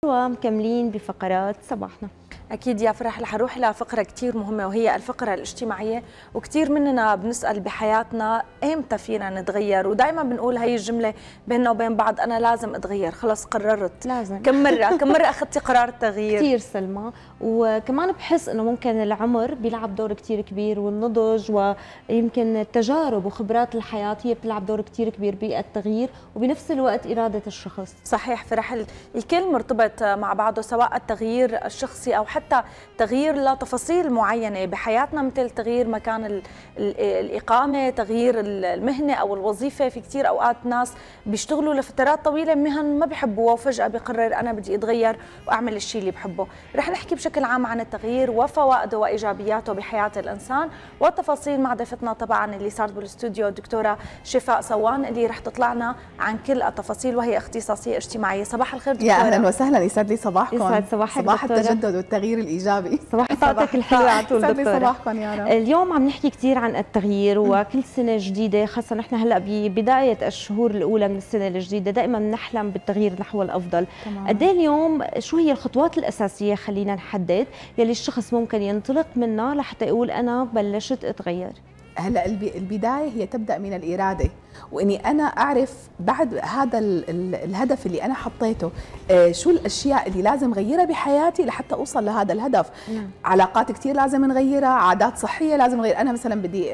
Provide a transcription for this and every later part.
ومكملين بفقرات صباحنا. أكيد يا فرح، رح نروح لفقرة كتير مهمة وهي الفقرة الاجتماعية، وكتير مننا بنسأل بحياتنا إمتى فينا نتغير، ودائما بنقول هاي الجملة بيننا وبين بعض: أنا لازم أتغير، خلص قررت. لازم. كم مرة أخذتي قرار التغيير؟ كتير سلمى، وكمان بحس إنه ممكن العمر بيلعب دور كتير كبير، والنضج ويمكن التجارب وخبرات الحياة هي بتلعب دور كتير كبير بالتغيير، وبنفس الوقت إرادة الشخص. صحيح فرح، الكل مرتبط مع بعضه، سواء التغيير الشخصي أو حتى تغيير لتفاصيل معينة بحياتنا، مثل تغيير مكان الإقامة، تغيير المهنة أو الوظيفة. في كتير أوقات ناس بيشتغلوا لفترات طويلة مهن ما بيحبوها، وفجأة بيقرر أنا بدي أتغير وأعمل الشيء اللي بحبه. رح نحكي بشكل عام عن التغيير وفوائده وإيجابياته بحياة الإنسان والتفاصيل مع ضيفتنا طبعا اللي صارت بالاستوديو، الدكتورة شفاء صوان، اللي رح تطلعنا عن كل التفاصيل، وهي اختصاصية اجتماعية. صباح الخير دكتورة. يا أهلا وسهلا، يسعد لي صباحكم. يسعد صباحك صباح دكتورة. التجدد والتغيير الإيجابي. صباح طاقتك الحلوة على طول دكتورة. صباحكم يا رب. اليوم عم نحكي كثير عن التغيير، وكل سنة جديدة خاصة نحن هلا ببداية الشهور الأولى من السنة الجديدة دائما نحلم بالتغيير نحو الأفضل. قد ايه اليوم شو هي الخطوات الأساسية خلينا نحدد يلي الشخص ممكن ينطلق منها لحتى يقول أنا بلشت أتغير؟ هلا البدايه هي تبدا من الاراده، واني انا اعرف بعد هذا الهدف اللي انا حطيته شو الاشياء اللي لازم اغيرها بحياتي لحتى اوصل لهذا الهدف. علاقات كثير لازم نغيرها، عادات صحيه لازم نغير. انا مثلا بدي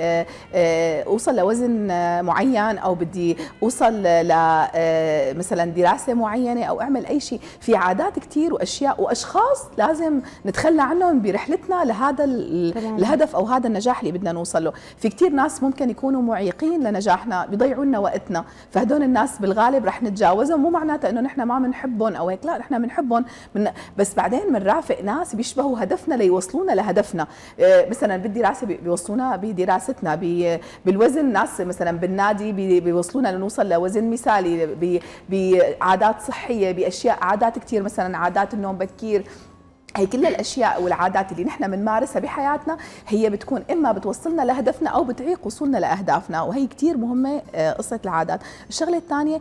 اوصل لوزن معين، او بدي اوصل ل مثلا دراسه معينه، او اعمل اي شيء. في عادات كثير واشياء واشخاص لازم نتخلى عنهم برحلتنا لهذا الهدف او هذا النجاح اللي بدنا نوصل له. في كثير ناس ممكن يكونوا معيقين لنجاحنا، بيضيعوا لنا وقتنا، فهدول الناس بالغالب رح نتجاوزهم. مو معناته انه نحن ما بنحبهم او هيك، لا، نحن بنحبهم بس بعدين بنرافق ناس بيشبهوا هدفنا ليوصلونا لهدفنا. مثلا بالدراسه بيوصلونا بدراستنا، بالوزن ناس مثلا بالنادي بيوصلونا لنوصل لوزن مثالي، بعادات صحيه، باشياء عادات كثير، مثلا عادات النوم بكير. هي كل الاشياء والعادات اللي نحن بنمارسها بحياتنا هي بتكون اما بتوصلنا لهدفنا او بتعيق وصولنا لاهدافنا، وهي كثير مهمه قصه العادات. الشغله الثانيه،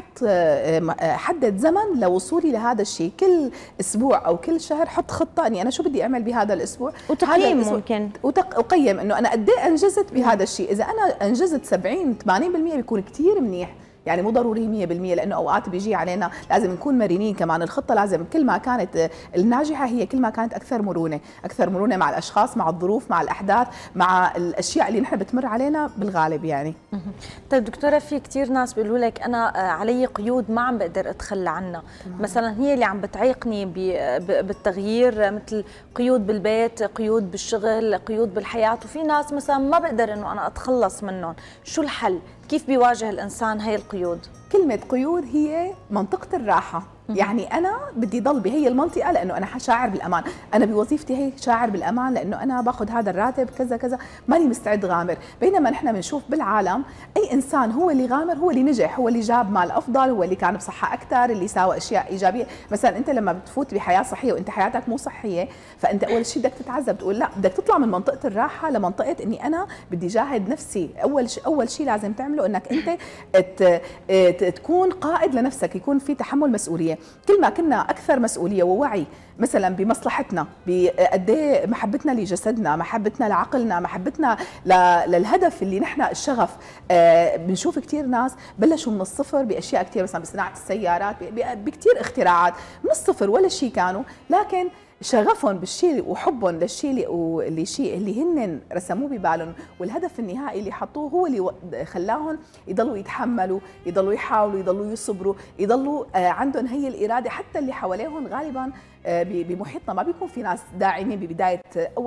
حدد زمن لوصولي لهذا الشيء، كل اسبوع او كل شهر حط خطه اني انا شو بدي اعمل بهذا الاسبوع، وتقييم ممكن وقيم انه انا قد ايه انجزت بهذا الشيء. اذا انا انجزت 70 80% بيكون كثير منيح، يعني مو ضروري 100%، لانه اوقات بيجي علينا لازم نكون مرنين كمان. الخطه لازم كل ما كانت الناجحه هي كل ما كانت اكثر مرونه مع الاشخاص، مع الظروف، مع الاحداث، مع الاشياء اللي نحن بتمر علينا بالغالب يعني. طيب دكتوره، في كثير ناس بيقولوا لك انا علي قيود ما عم بقدر اتخلى عنها، مثلا هي اللي عم بتعيقني بالتغيير، مثل قيود بالبيت، قيود بالشغل، قيود بالحياه، وفي ناس مثلا ما بقدر انه انا اتخلص منهم. شو الحل؟ كيف بيواجه الانسان هاي القيود؟ كلمه قيود هي منطقه الراحه. يعني انا بدي ضل بهي المنطقه لانه انا شاعر بالامان، انا بوظيفتي هي شاعر بالامان لانه انا باخذ هذا الراتب كذا كذا، ماني مستعد غامر. بينما نحن بنشوف بالعالم اي انسان هو اللي غامر، هو اللي نجح، هو اللي جاب مال افضل، هو اللي كان بصحه اكثر، اللي ساوى اشياء ايجابيه. مثلا انت لما بتفوت بحياه صحيه وانت حياتك مو صحيه، فانت اول شيء بدك تتعذب، تقول لا، بدك تطلع من منطقه الراحه لمنطقه اني انا بدي جاهد نفسي. اول شيء لازم تعمله انك انت تكون قائد لنفسك، يكون في تحمل مسؤوليه. كل ما كنا اكثر مسؤوليه ووعي مثلا بمصلحتنا، بقد ايه محبتنا لجسدنا، محبتنا لعقلنا، محبتنا للهدف اللي نحن الشغف. بنشوف كثير ناس بلشوا من الصفر باشياء كثير، مثلا بصناعه السيارات، بكثير اختراعات من الصفر، ولا شيء كانوا، لكن شغفهم بالشيء وحبهم للشيء اللي هن رسموه ببالهم، والهدف النهائي اللي حطوه هو اللي خلاهم يضلوا يتحملوا، يضلوا يحاولوا، يضلوا يصبروا، يضلوا عندهم هي الإرادة. حتى اللي حواليهم غالبا بمحيطنا ما بيكون في ناس داعمين ببداية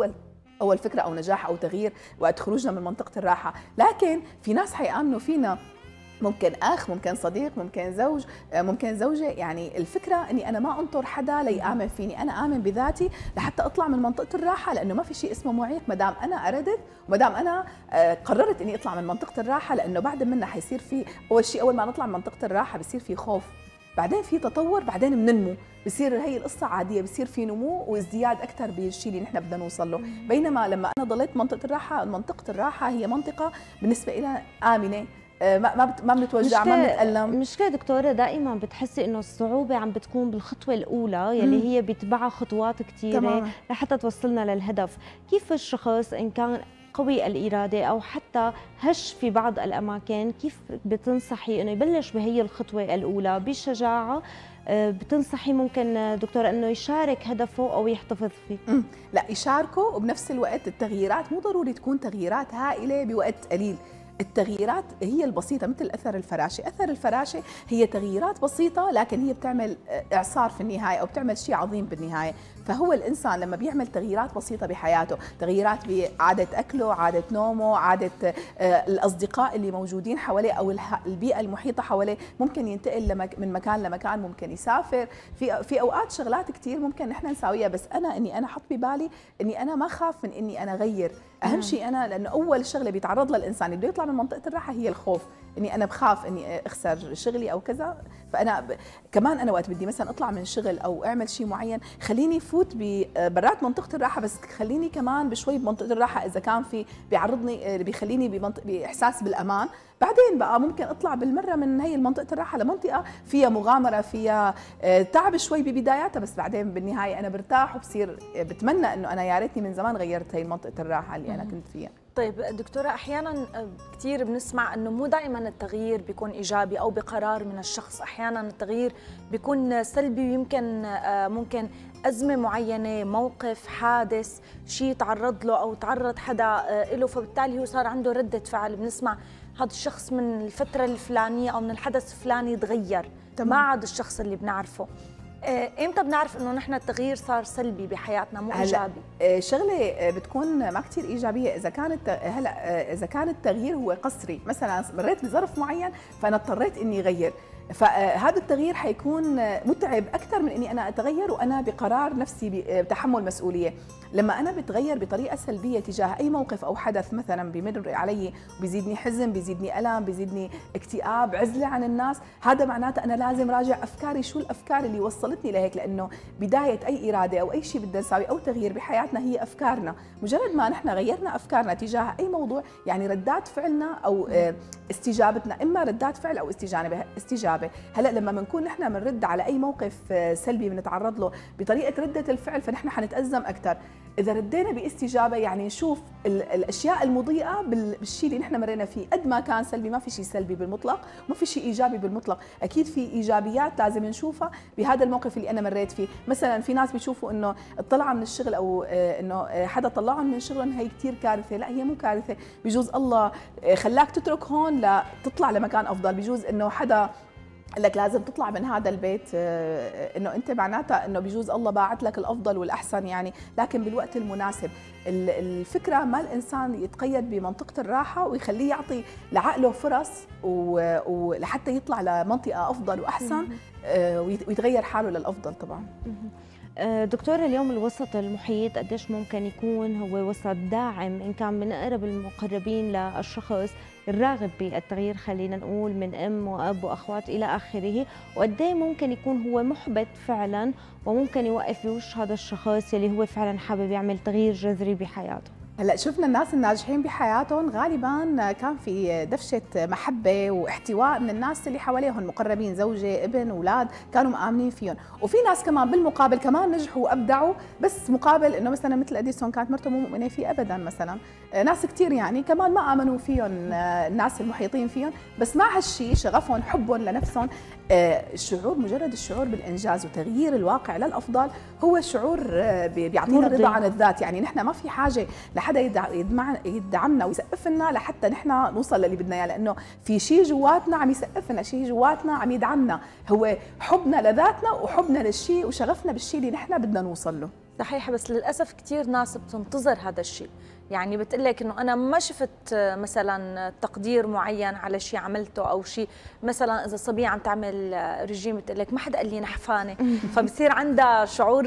أول فكرة أو نجاح أو تغيير وقت خروجنا من منطقة الراحة، لكن في ناس حيآمنوا فينا، ممكن اخ، ممكن صديق، ممكن زوج، ممكن زوجه. يعني الفكره اني انا ما انطر حدا ليامن فيني، انا امن بذاتي لحتى اطلع من منطقه الراحه، لانه ما في شيء اسمه معيق ما دام انا اردت وما دام انا قررت اني اطلع من منطقه الراحه. لانه بعد منها حيصير في اول ما نطلع من منطقه الراحه بصير في خوف، بعدين في تطور، بعدين بننمو، بصير هي القصه عاديه، بصير في نمو وازدياد اكثر بالشيء اللي نحن بدنا نوصل له. بينما لما انا ضليت منطقه الراحه هي منطقه بالنسبه لنا امنه، ما بنتوجع، ما بنتألم. مشكلة دكتورة دائما بتحسي انه الصعوبة عم بتكون بالخطوة الأولى يلي هي بيتبعها خطوات كثيرة لحتى توصلنا للهدف. كيف الشخص إن كان قوي الإرادة أو حتى هش في بعض الأماكن، كيف بتنصحي إنه يبلش بهي الخطوة الأولى بشجاعة؟ بتنصحي ممكن دكتورة إنه يشارك هدفه أو يحتفظ فيه؟ لا، يشاركه، وبنفس الوقت التغييرات مو ضروري تكون تغييرات هائلة بوقت قليل. التغييرات هي البسيطة مثل أثر الفراشة. أثر الفراشة هي تغييرات بسيطة لكن هي بتعمل إعصار في النهاية أو بتعمل شيء عظيم بالنهاية. فهو الإنسان لما بيعمل تغييرات بسيطة بحياته، تغييرات بعادة أكله، عادة نومه، عادة الأصدقاء اللي موجودين حواليه أو البيئة المحيطة حواليه، ممكن ينتقل من مكان لمكان، ممكن يسافر. في أوقات شغلات كتير ممكن نحن نساويها، بس أنا حط ببالي إني أنا ما خاف من إني أنا أغير. أهم شيء أنا، لأنه أول شغلة بيتعرض لها الإنسان بده يطلع من منطقة الراحة هي الخوف، إني أنا بخاف إني أخسر شغلي أو كذا. فأنا كمان أنا وقت بدي مثلا أطلع من شغل أو أعمل شيء معين، خليني فوت برات منطقة الراحة، بس خليني كمان بشوي بمنطقة الراحة إذا كان في بيعرضني بيخليني بإحساس بالأمان. بعدين بقى ممكن أطلع بالمرة من هي المنطقة الراحة لمنطقة فيها مغامرة، فيها تعب شوي ببداياتها، بس بعدين بالنهاية أنا برتاح وبصير بتمنى إنه أنا يا ريتني من زمان غيرت هي منطقة الراحة اللي أنا كنت فيها. طيب دكتورة، أحيانا كثير بنسمع أنه مو دائما التغيير بيكون إيجابي أو بقرار من الشخص، أحيانا التغيير بيكون سلبي، ويمكن ممكن أزمة معينة، موقف، حادث، شيء تعرض له أو تعرض حدا له، فبالتالي هو صار عنده ردة فعل. بنسمع هذا الشخص من الفترة الفلانية أو من الحدث الفلاني تغير، ما عاد الشخص اللي بنعرفه. امتى بنعرف انه نحن التغيير صار سلبي بحياتنا مو ايجابي؟ شغله بتكون ما كثير ايجابيه اذا كانت اذا كان التغيير هو قسري، مثلا مريت بظرف معين فانا اضطريت اني اغير، فهذا التغيير حيكون متعب اكثر من اني انا اتغير وانا بقرار نفسي بتحمل مسؤوليه. لما انا بتغير بطريقه سلبيه تجاه اي موقف او حدث مثلا بيمر علي، بيزيدني حزن، بيزيدني الم، بيزيدني اكتئاب، عزله عن الناس، هذا معناته انا لازم راجع افكاري، شو الافكار اللي وصلتني لهيك، لانه بدايه اي اراده او اي شيء بدنا نساوي او تغيير بحياتنا هي افكارنا. مجرد ما نحن غيرنا افكارنا تجاه اي موضوع، يعني ردات فعلنا او استجابتنا، اما ردات فعل او استجابه. هلا لما بنكون نحن بنرد على اي موقف سلبي بنتعرض له بطريقه رده الفعل، فنحن حنتازم اكثر. اذا ردينا باستجابه يعني نشوف الاشياء المضيئه بالشيء اللي نحن مرينا فيه، قد ما كان سلبي، ما في شيء سلبي بالمطلق، وما في شيء ايجابي بالمطلق، اكيد في ايجابيات لازم نشوفها بهذا الموقف اللي انا مريت فيه. مثلا في ناس بيشوفوا انه الطلعه من الشغل او انه حدا طلعهم من شغلهم هي كثير كارثه، لا هي مو كارثه، بجوز الله خلاك تترك هون لتطلع لمكان افضل، بجوز انه حدا قال لك لازم تطلع من هذا البيت، انه انت معناتها انه بجوز الله باعت لك الافضل والاحسن يعني، لكن بالوقت المناسب. الفكره ما الانسان يتقيد بمنطقه الراحه ويخليه يعطي لعقله فرص ولحتى يطلع لمنطقه افضل واحسن ويتغير حاله للافضل طبعا. دكتورة، اليوم الوسط المحيط قديش ممكن يكون هو وسط داعم إن كان من أقرب المقربين للشخص الراغب بالتغيير، خلينا نقول من أم وأب وأخوات إلى آخره، وقديه ممكن يكون هو محبط فعلا وممكن يوقف بوش هذا الشخص اللي هو فعلا حابب يعمل تغيير جذري بحياته. هلا شفنا الناس الناجحين بحياتهم غالبا كان في دفشة محبة واحتواء من الناس اللي حواليهم، مقربين، زوجة، ابن، اولاد، كانوا مآمنين فيهم. وفي ناس كمان بالمقابل كمان نجحوا وابدعوا، بس مقابل انه مثلا مثل اديسون كانت مرته مو مؤمنة فيه ابدا، مثلا ناس كثير يعني كمان ما امنوا فيهم الناس المحيطين فيهم، بس مع هالشيء شغفهم، حبهم لنفسهم، الشعور، مجرد الشعور بالانجاز وتغيير الواقع للافضل هو شعور بيعطينا رضا عن الذات. يعني نحن ما في حاجه لحدا يدعمنا ويسقف لنا لحتى نحن نوصل للي بدنا اياه، لانه في شيء جواتنا عم يسقف لنا، شيء جواتنا عم يدعمنا، هو حبنا لذاتنا وحبنا للشيء وشغفنا بالشيء اللي نحن بدنا نوصل له. صحيح، بس للاسف كثير ناس بتنتظر هذا الشيء، يعني بتقول لك انه انا ما شفت مثلا تقدير معين على شيء عملته او شيء، مثلا اذا صبيه عم تعمل رجيم بتقول لك ما حدا قال لي نحفانه، فبصير عندها شعور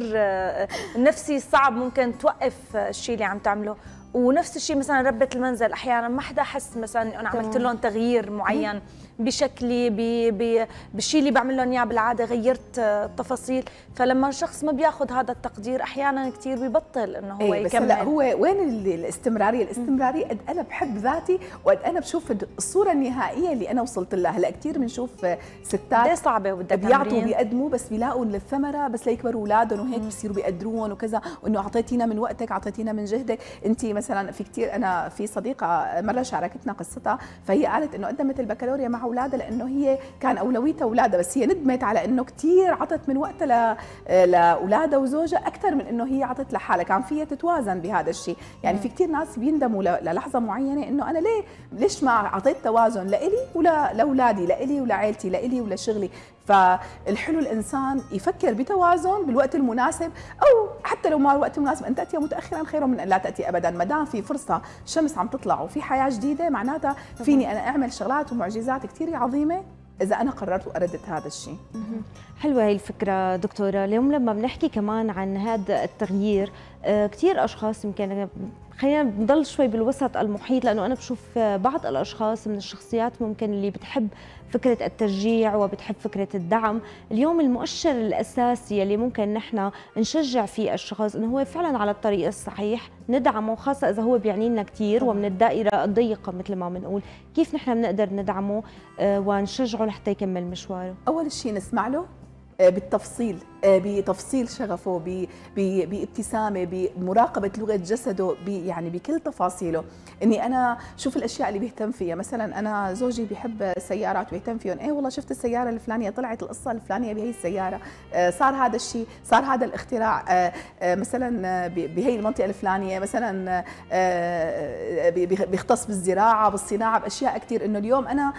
نفسي صعب، ممكن توقف الشيء اللي عم تعمله. ونفس الشيء مثلا ربة المنزل، احيانا ما حدا حس مثلا انا عملت لهم تغيير معين بشكلي بالشيء اللي بعمل لهم اياه بالعاده، غيرت التفاصيل. فلما الشخص ما بياخذ هذا التقدير احيانا كثير بيبطل انه هو بس يكمل. لا، هو وين الاستمراريه قد انا بحب ذاتي وقد انا بشوف الصوره النهائيه اللي انا وصلت لها. هلا كثير بنشوف ستات صعبه وبدها بيعطوا بيقدموا بس بيلاقوا الثمره بس ليكبروا اولادهم وهيك بصيروا بيقدروهم وكذا، وانه اعطيتينا من وقتك، اعطيتينا من جهدك. انت مثلا في كثير، انا في صديقه مره شاركتنا قصتها، فهي قالت انه قدمت البكالوريا مع اولادها لانه هي كان اولويتها اولادها، بس هي ندمت على انه كثير عطت من وقتها لاولادها وزوجها اكثر من انه هي عطت لحالها. كان فيها تتوازن بهذا الشيء. يعني في كثير ناس بيندموا للحظه معينه انه انا ليش ما اعطيت توازن لإلي ولاولادي، لإلي ولعائلتي، لإلي ولشغلي. فالحلو الانسان يفكر بتوازن بالوقت المناسب، او حتى لو ما الوقت المناسب ان تاتي متاخرا خير من ان لا تاتي ابدا. ما دام في فرصه، الشمس عم تطلع وفي حياه جديده، معناتها فيني انا اعمل شغلات ومعجزات كثير عظيمه اذا انا قررت واردت هذا الشيء. حلوه هي الفكره دكتوره. اليوم لما بنحكي كمان عن هذا التغيير، كثير اشخاص يمكن، خلينا نضل شوي بالوسط المحيط، لانه انا بشوف بعض الاشخاص من الشخصيات ممكن اللي بتحب فكره التشجيع وبتحب فكره الدعم. اليوم المؤشر الاساسي اللي ممكن نحن نشجع فيه الشخص انه هو فعلا على الطريق الصحيح، ندعمه، خاصه اذا هو بيعني لنا كثير ومن الدائره الضيقه مثل ما بنقول. كيف نحن بنقدر ندعمه ونشجعه لحتى يكمل مشواره؟ اول شيء نسمع له بالتفصيل، بتفصيل شغفه، بابتسامه، بمراقبه لغه جسده، يعني بكل تفاصيله. اني انا شوف الاشياء اللي بيهتم فيها. مثلا انا زوجي بيحب السيارات ويهتم فيهم، والله شفت السياره الفلانيه، طلعت القصه الفلانيه بهي السياره، صار هذا الشيء، صار هذا الاختراع مثلا بهي المنطقه الفلانيه، مثلا بيختص بالزراعه، بالصناعه، باشياء كثير. انه اليوم انا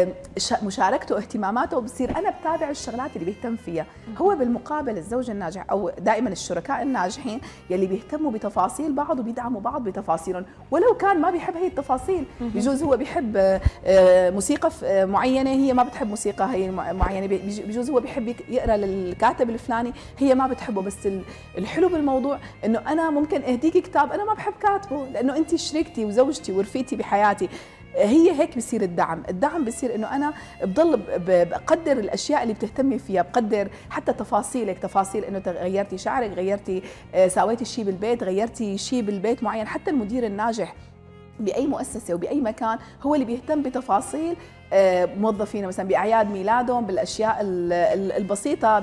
مشاركته واهتماماته بصير انا بتابع الشغلات اللي بيهتم فيها. هو بالمقابل الزوج الناجح او دائما الشركاء الناجحين يلي بيهتموا بتفاصيل بعض وبيدعموا بعض بتفاصيلهم، ولو كان ما بيحب هي التفاصيل. بجوز هو بيحب موسيقى معينه، هي ما بتحب موسيقى هي معينه، بجوز هو بيحب يقرا للكاتب الفلاني، هي ما بتحبه. بس الحلو بالموضوع انه انا ممكن اهديكي كتاب انا ما بحب كاتبه، لانه انت شريكتي وزوجتي ورفيقتي بحياتي. هي هيك بصير الدعم بصير انه انا بضل بقدر الاشياء اللي بتهتمي فيها، بقدر حتى تفاصيلك، تفاصيل انه غيرتي شعرك، غيرتي سويتي شيء بالبيت، غيرتي شيء بالبيت معين. حتى المدير الناجح باي مؤسسه وباي مكان هو اللي بيهتم بتفاصيل موظفين، مثلا باعياد ميلادهم، بالاشياء البسيطه،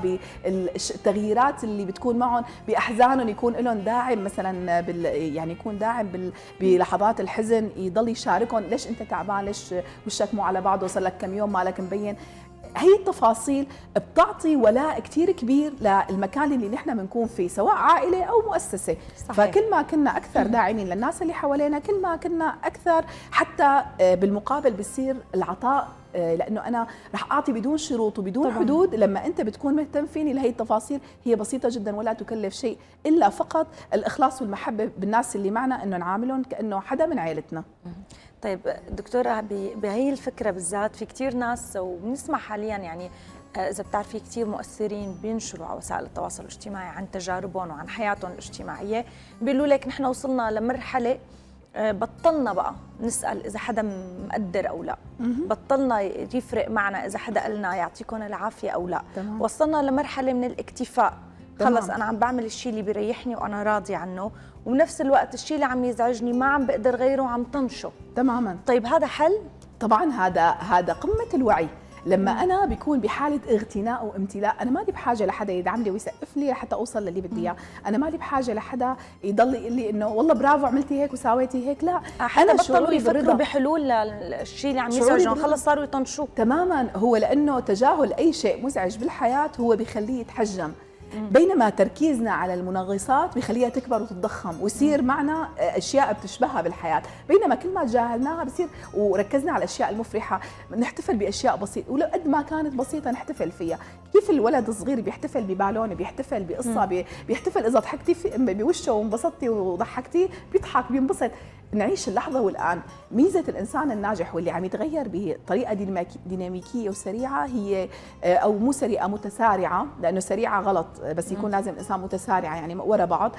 بالتغييرات اللي بتكون معهم، باحزانهم يكون لهم داعم، مثلا يعني يكون داعم بلحظات الحزن، يضل يشاركهم، ليش انت تعبان، ليش وشك مو على بعضه، صار لك كم يوم مالك مبين. هي التفاصيل بتعطي ولاء كثير كبير للمكان اللي نحن بنكون فيه، سواء عائله او مؤسسه. صحيح. فكل ما كنا اكثر داعمين للناس اللي حوالينا، كل ما كنا اكثر حتى بالمقابل بصير العطاء، لانه انا رح اعطي بدون شروط وبدون طبعا حدود. لما انت بتكون مهتم فيني لهي التفاصيل، هي بسيطه جدا ولا تكلف شيء الا فقط الاخلاص والمحبه بالناس اللي معنا، انه نعاملهم كانه حدا من عائلتنا. طيب دكتوره، بهي الفكره بالذات في كثير ناس، وبنسمع حاليا يعني اذا بتعرفي كثير مؤثرين بينشروا على وسائل التواصل الاجتماعي عن تجاربهم وعن حياتهم الاجتماعيه، بيقولوا لك نحن وصلنا لمرحله بطلنا بقى نسال اذا حدا مقدر او لا، بطلنا يفرق معنا اذا حدا قالنا يعطيكم العافيه او لا. تمام. وصلنا لمرحله من الاكتفاء، خلص انا عم بعمل الشيء اللي بيريحني وانا راضي عنه، وبنفس الوقت الشيء اللي عم يزعجني ما عم بقدر غيره وعم طنشه. تماما. طيب هذا حل؟ طبعا هذا قمه الوعي. لما انا بكون بحاله اغتناء وامتلاء، انا مالي بحاجه لحدا يدعم لي ويسقف لي حتى اوصل للي بدي اياه، انا مالي بحاجه لحدا يضل يقول لي انه والله برافو عملتي هيك وساويتي هيك، لا. انا بطلوا يفكروا بحلول للشيء اللي عم يزعجهم، خلص صاروا يطنشوه. تماما. هو لانه تجاهل اي شيء مزعج بالحياه هو بيخليه يتحجم، بينما تركيزنا على المنغصات بيخليها تكبر وتتضخم ويصير معنا اشياء بتشبهها بالحياه، بينما كل ما تجاهلناها بصير وركزنا على الاشياء المفرحه، نحتفل باشياء بسيطه ولو قد ما كانت بسيطه نحتفل فيها. كيف الولد الصغير بيحتفل ببالونه، بيحتفل بقصه، بيحتفل اذا ضحكتي بوشه وانبسطتي وضحكتي بيضحك بينبسط. نعيش اللحظه والان. ميزه الانسان الناجح واللي عم يتغير بطريقه ديناميكيه وسريعه هي، او مو سريعه، متسارعه، لانه سريعه غلط، بس يكون لازم الانسان متسارعه يعني ورا بعض.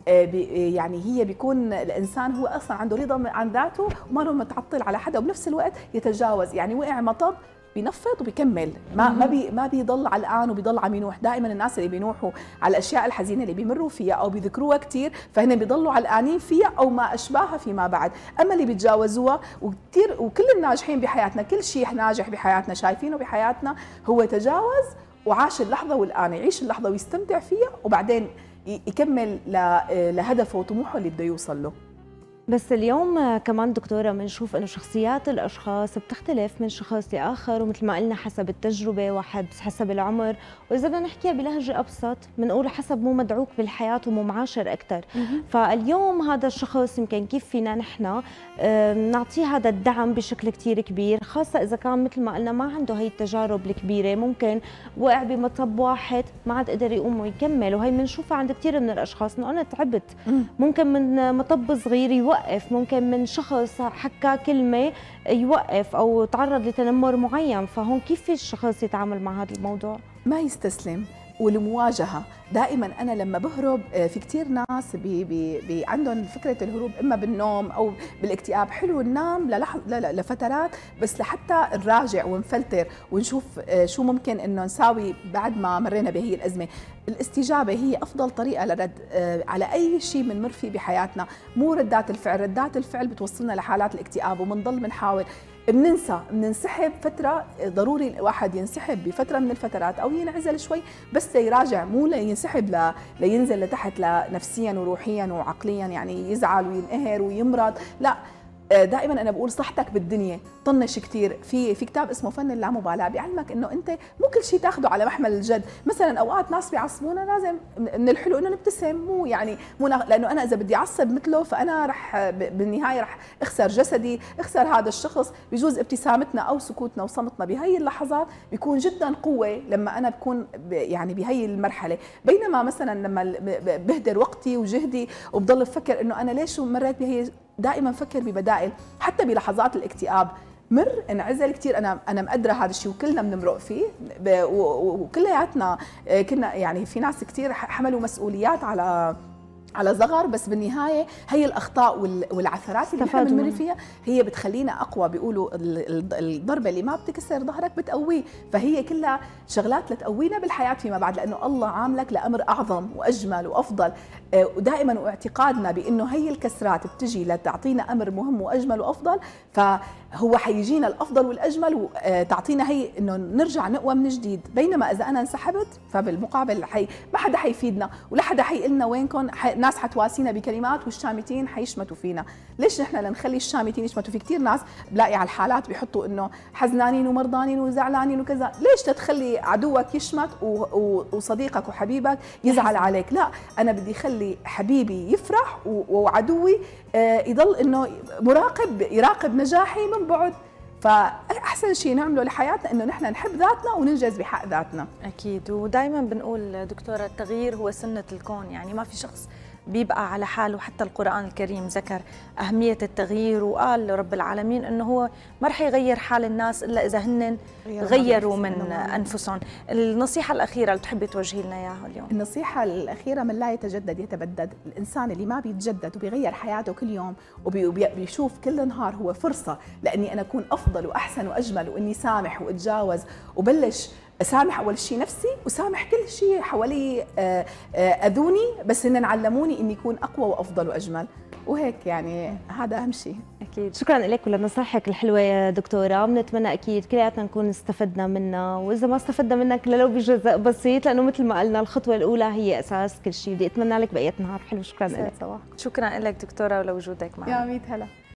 يعني هي بيكون الانسان هو اصلا عنده رضا عن ذاته وما له متعطل على حدا، وبنفس الوقت يتجاوز، يعني وقع مطب بينفض وبيكمل، ما بيضل علقان وبيضل عم ينوح. دائما الناس اللي بينوحوا على الاشياء الحزينه اللي بيمروا فيها او بيذكروها كثير فهن بيضلوا علقانين فيها او ما اشباهها فيما بعد. اما اللي بيتجاوزوها وكثير، وكل الناجحين بحياتنا، كل شيء ناجح بحياتنا شايفينه بحياتنا هو تجاوز وعاش اللحظه والان، يعيش اللحظه ويستمتع فيها وبعدين يكمل لهدفه وطموحه اللي بده يوصل له. بس اليوم كمان دكتورة بنشوف انه شخصيات الاشخاص بتختلف من شخص لاخر، ومثل ما قلنا حسب التجربة وحسب العمر، واذا بدنا نحكيها بلهجة ابسط بنقول حسب مو مدعوك بالحياة ومو معاشر اكثر. فاليوم هذا الشخص يمكن كيف فينا نحن نعطيه هذا الدعم بشكل كثير كبير، خاصة اذا كان مثل ما قلنا ما عنده هي التجارب الكبيرة، ممكن وقع بمطب واحد ما عاد قدر يقوم ويكمل، وهي بنشوفها عند كثير من الاشخاص انه انا تعبت، ممكن من مطب صغير يوقف، ممكن من شخص حكى كلمة يوقف أو تعرض لتنمر معين. فهون كيف في الشخص يتعامل مع هذا الموضوع؟ ما يستسلم والمواجهة. دائما أنا لما بهرب، في كتير ناس بي عندهم فكرة الهروب إما بالنوم أو بالاكتئاب. حلو ننام لفترات بس لحتى نراجع ونفلتر ونشوف شو ممكن إنه نساوي بعد ما مرينا بهي الأزمة. الاستجابة هي أفضل طريقة لرد على أي شيء بنمر فيه بحياتنا، مو ردات الفعل. ردات الفعل بتوصلنا لحالات الاكتئاب وبنضل بنحاول بننسحب فترة. ضروري الواحد ينسحب بفترة من الفترات أو ينعزل شوي بس ليراجع، مو لينسحب لينزل لتحت نفسيا وروحيا وعقليا، يعني يزعل وينقهر ويمرض. لا، دائما انا بقول صحتك بالدنيا، طنش كثير. في كتاب اسمه فن اللامبالاه بيعلمك انه انت مو كل شيء تاخذه على محمل الجد. مثلا اوقات ناس بيعصبونا لازم من الحلو انه نبتسم، مو يعني لانه انا اذا بدي اعصب مثله فانا رح بالنهايه رح اخسر جسدي، اخسر هذا الشخص. بجوز ابتسامتنا او سكوتنا وصمتنا بهي اللحظات بيكون جدا قوه لما انا بكون يعني بهي المرحله. بينما مثلا لما بهدر وقتي وجهدي وبضل بفكر انه انا ليش مريت بهي، دائما فكر ببدائل. حتى بلحظات الاكتئاب انعزل كثير. انا مقدره هذا الشيء وكلنا بنمرق فيه، وكلياتنا كنا يعني في ناس كثير حملوا مسؤوليات على صغر، بس بالنهايه هي الاخطاء والعثرات اللي احنا بنمر فيها هي بتخلينا اقوى. بيقولوا الضربه اللي ما بتكسر ظهرك بتقويه، فهي كلها شغلات لتقوينا بالحياه فيما بعد، لانه الله عاملك لامر اعظم واجمل وافضل. ودائما واعتقادنا بانه هي الكسرات بتجي لتعطينا امر مهم واجمل وافضل، فهو حيجينا الافضل والاجمل وتعطينا هي انه نرجع نقوى من جديد. بينما اذا انا انسحبت فبالمقابل ما حدا حيفيدنا ولا حدا حيقلنا وينكم. ناس حتواسينا بكلمات والشامتين حيشمتوا فينا. ليش نحن لنخلي الشامتين يشمتوا؟ في كثير ناس بلاقي على الحالات بيحطوا انه حزنانين ومرضانين وزعلانين وكذا. ليش تتخلي عدوك يشمت وصديقك وحبيبك يزعل عليك؟ لا، انا بدي اخلي حبيبي يفرح وعدوي يضل انه يراقب نجاحي من بعد. فأحسن شيء نعمله لحياتنا إنه نحن نحب ذاتنا وننجز بحق ذاتنا. أكيد. ودائما بنقول دكتورة التغيير هو سنة الكون، يعني ما في شخص بيبقى على حاله. حتى القرآن الكريم ذكر أهمية التغيير، وقال رب العالمين إنه هو ما رح يغير حال الناس إلا إذا هن غيروا من أنفسهم. النصيحة الأخيرة اللي بتحبي توجهي لنا إياها اليوم؟ النصيحة الأخيرة: من لا يتجدد يتبدد. الإنسان اللي ما بيتجدد وبيغير حياته كل يوم وبيشوف كل نهار هو فرصة لأني أنا أكون أفضل وأحسن وأجمل، وإني سامح وأتجاوز وبلش أسامح أول شيء نفسي وسامح كل شيء حوالي أذوني، بس إن علموني إني أكون أقوى وأفضل وأجمل. وهيك يعني هذا أهم شيء. أكيد. شكرا لك ولنصائحك الحلوة يا دكتورة. بنتمنى أكيد كلياتنا نكون استفدنا منها، وإذا ما استفدنا منك لو بجزء بسيط، لأنه مثل ما قلنا الخطوة الأولى هي أساس كل شيء. بدي أتمنى لك بقية نهار حلو. شكرا لك. شكرا لك دكتورة ولوجودك معنا. يا ميت هلا.